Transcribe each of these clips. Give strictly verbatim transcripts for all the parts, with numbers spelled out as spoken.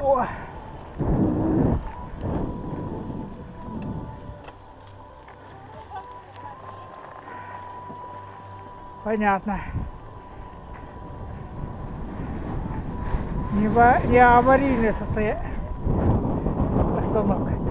О! Понятно. Не, ва... не аварийное состояние. Остановка.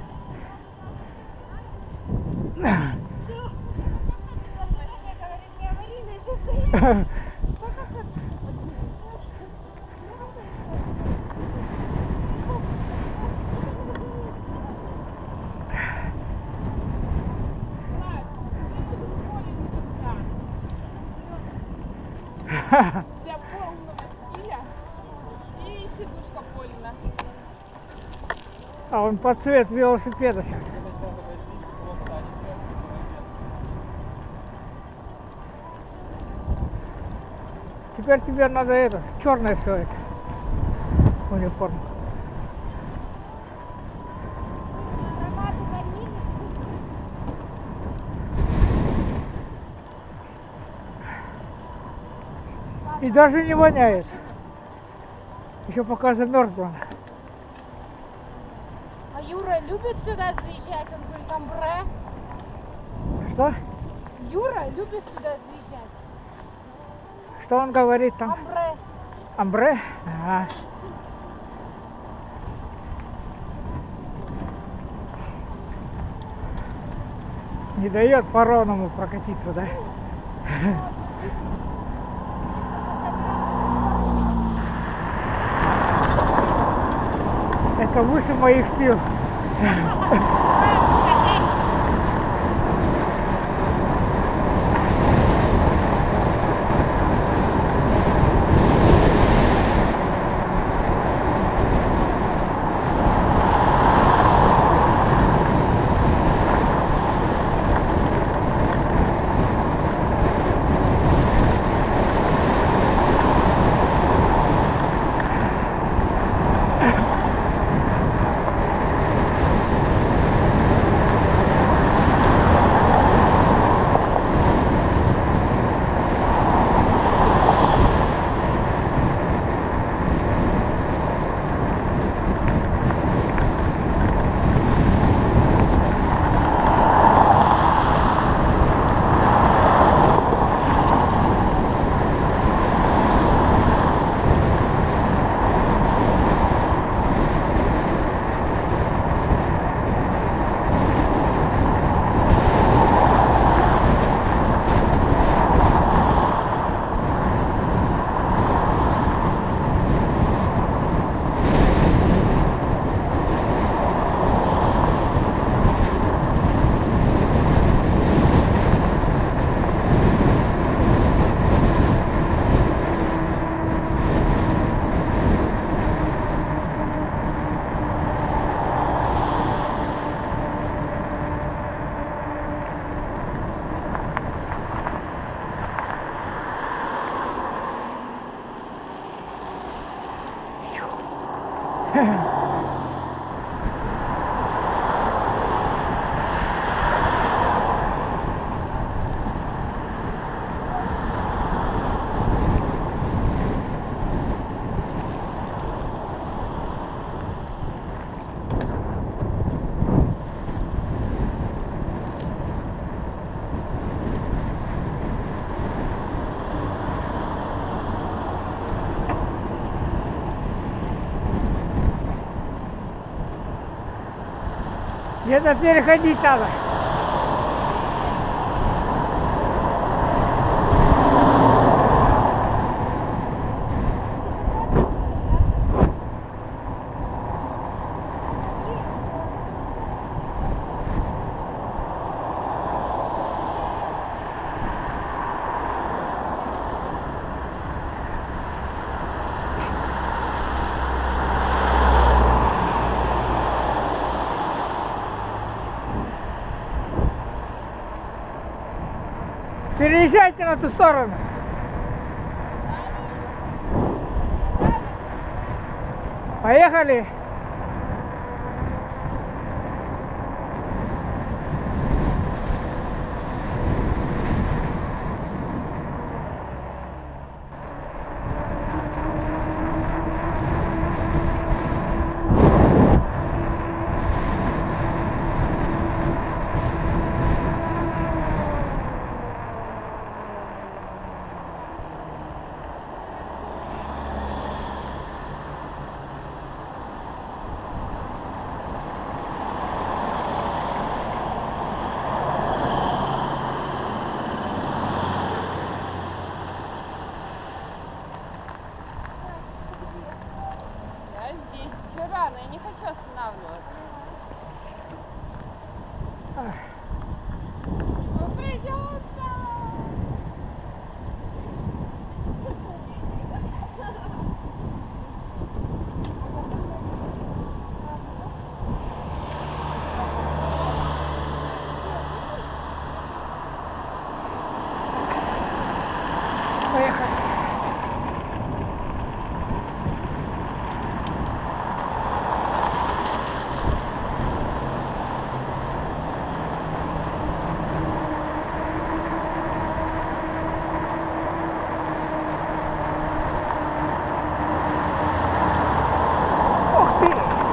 Для полного стиля и сидушка Полина. А он под цвет велосипеда сейчас. Теперь тебе надо это, черное все это, униформу. И даже не воняет. Еще пока замерзла. А Юра любит сюда заезжать? Он говорит, амбре. Что? Юра любит сюда заезжать. Что он говорит там? Амбре. Амбре? Ага. Не дает по-ровному прокатиться, да? Это выше моих сил. Где-то переходить надо. Переезжайте на ту сторону. Поехали. рано, я не хочу останавливаться. Ну, придется. Поехали. Ух ты!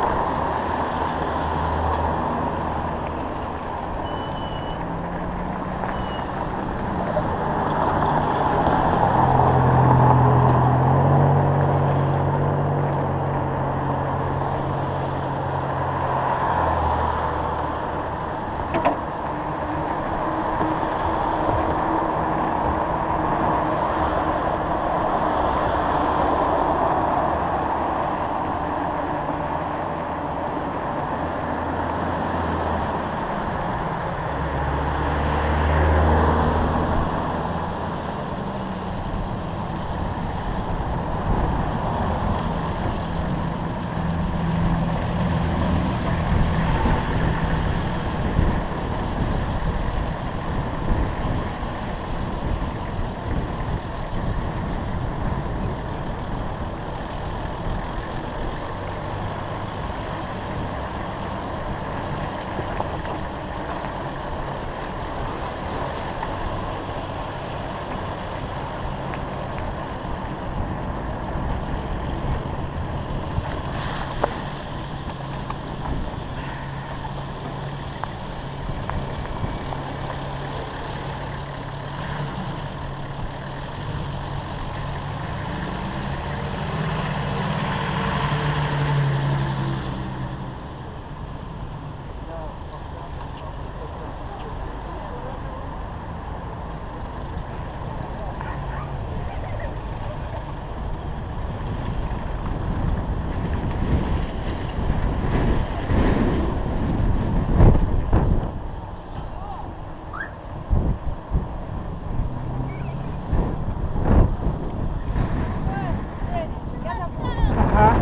Ага.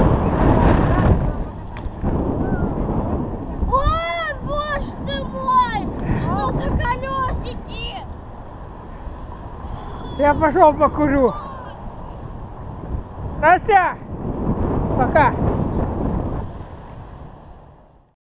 Ой, боже ты мой! Что за колесики? Я пошел покурю. Настя! Пока.